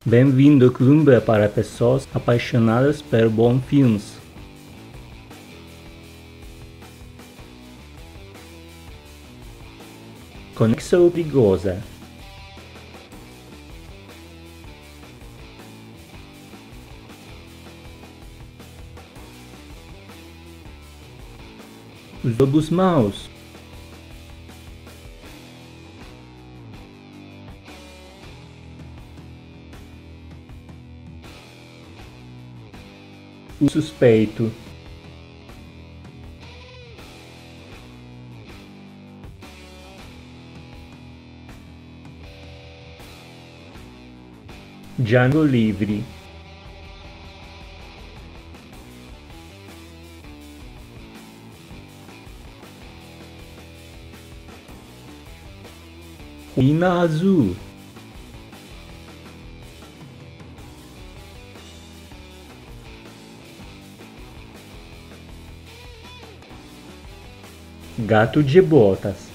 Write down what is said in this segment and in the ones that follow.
Bem-vindo ao clube para pessoas apaixonadas por bons filmes. Conexão Perigosa. Os Lobos Maus. O Suspeito. Django Livre. Mina Azul. Gato de Botas.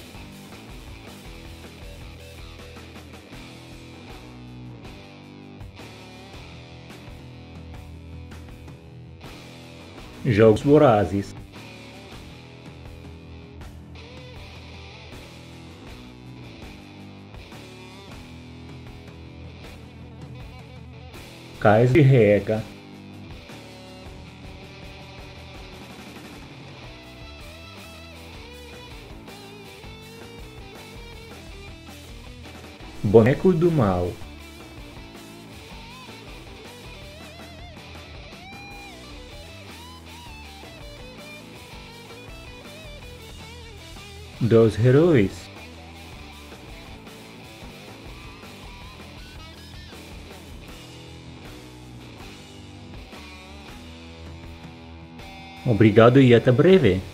Jogos Vorazes. Cais de Rega. Boneco do Mal. Dos Heróis. Obrigado e até breve.